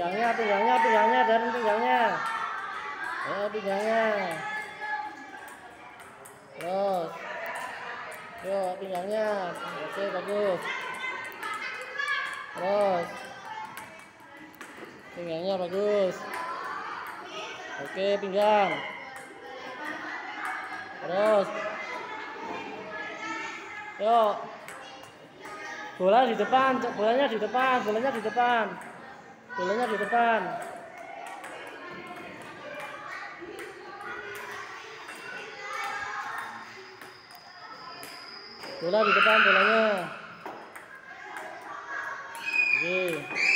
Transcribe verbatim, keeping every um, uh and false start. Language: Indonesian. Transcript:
pinggangnya, pinggangnya, pinggangnya, dan pinggangnya. Ya, pinggangnya. Terus. Yuk, pinggangnya. Oke, bagus. Terus. Pinggangnya bagus. Oke, pinggang. Terus. Yuk. Bola di depan, bolanya di depan, bolanya di depan. Bolanya di depan. Bola di depan bolanya. Oke.